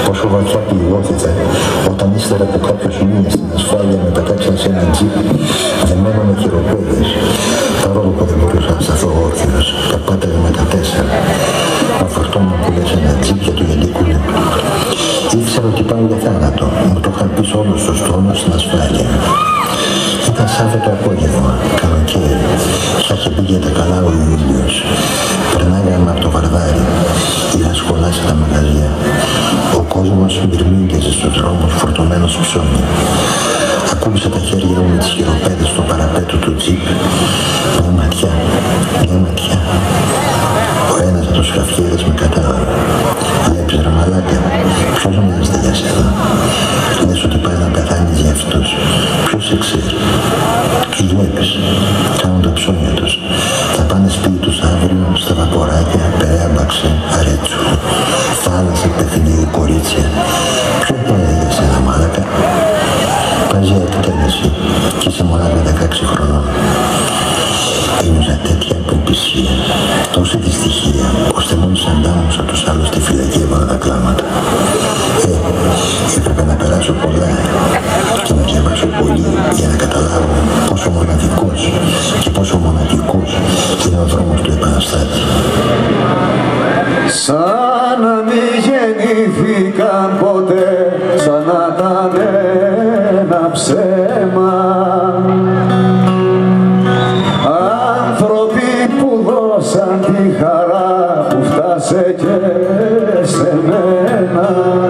Πόσο βαθιά πληγώθηκα όταν ύστερα από κάποιους μήνες στην ασφάλεια με πετάξαν σε ένα τζιπ δεμένο με χειροπέδες, παρόλο που δεν μπορούσα να σταθώ όρθιος, τα πάταγα με τα 4. Ο φορτώνω που λες ένα τζιπ για το γεντικούλι. Ήξερα ότι πάω για θάνατο, μου το είχαν πει όλος στους τόνους στην ασφάλεια. Ήταν Σάββατο απόγευμα, καλοκαίρι, σ' είχε μπει για τα καλά ο ήλιος. Περνάγαμε από το Βαρδάρι, είχα σχολάσει τα μαγαζιά. Ο κόσμος μυρμήγκαζε στους δρόμους φορτωμένος ψώνι. Ακούμπησα τα χέρια μου με τις χειροπέδες στο παραπέτο του τζιπ. Μια ματιά, μια ματιά. Ο ένας από τους χαφιέρες με κατάλαβε. Βλέπεις ρε μαλάκα, ποιος μοιάζεται για σένα? Λες ότι πάει να πεθάνεις για αυτούς. Ποιος σε ξέρει? Τους βλέπεις, κάνουν τα ψώνια τους. Θα πάνε σπίτι τους αύριο στα βαποράκια, Περέμπαξε, Αρέτσου, θάλασσα, παιχνίδι, κορίτσια. Ποιο πάει για σένα μαλάκα? Πας για εκτέλεση και είσαι μονάχα 16 χρονών. Ένιωσα τέτοια απελπισία, τόση δυστυχία, ώστε μόλις αντάμωσα τους άλλους στη φυλακή έβαλα τα κλάματα. Έπρεπε να περάσω πολλά και να διαβάσω πολύ για να καταλάβω πόσο μοναδικός και πόσο μοναδικός είναι ο δρόμος του επαναστάτη. Σαν να μην γεννήθηκαν ποτέ, σαν να ήταν ένα ψέμα. Άνθρωποι που δώσαν τη χαρά που φτάσε και σε μένα.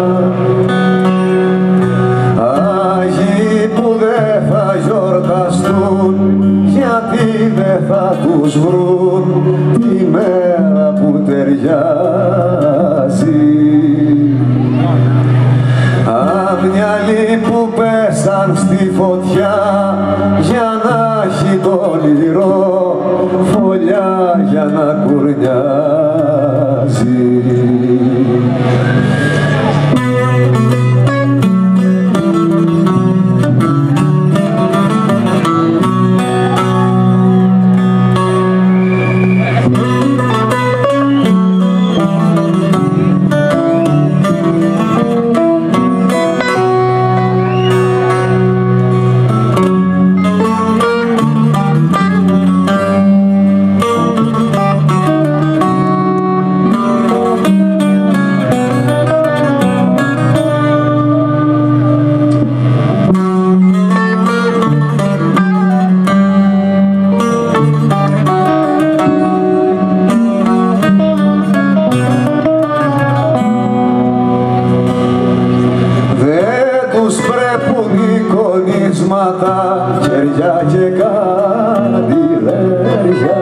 Άγιοι που δεν θα γιορταστούν, γιατί δεν θα τους βρουν τη μέρα που ταιριάζει. Αμυαλοί που πέσαν στη φωτιά για να έχει το λυρό φωλιά για να κουρνιάζει. Χέρια και καντιλέρια,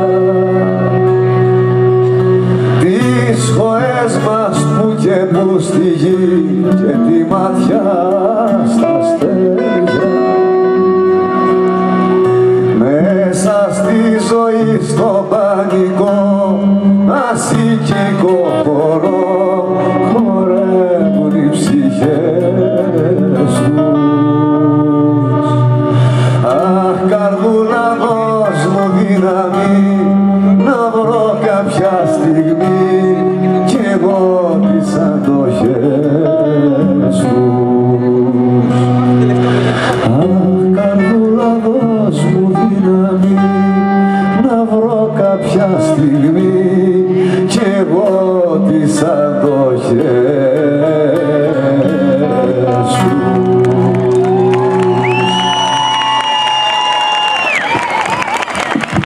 τις χωές μας που και που στη γη και τη ματιά στα